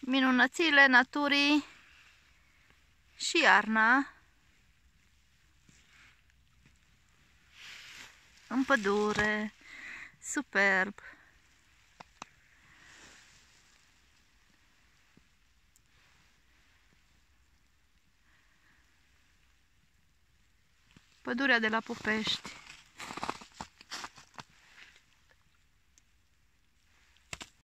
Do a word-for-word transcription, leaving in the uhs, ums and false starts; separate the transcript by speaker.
Speaker 1: minunățile naturii și iarna în pădure, superb. Pădurea de la Popești.